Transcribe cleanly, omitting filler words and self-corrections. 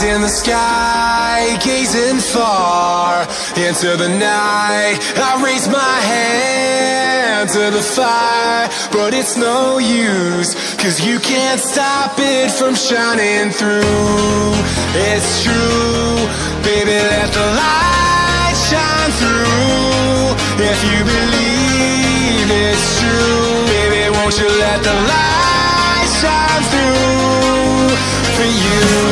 in the sky, gazing far into the night. I raise my hand to the fire, but it's no use, 'cause you can't stop it from shining through. It's true, baby, let the light shine through. If you believe it's true, baby, won't you let the light shine through for you?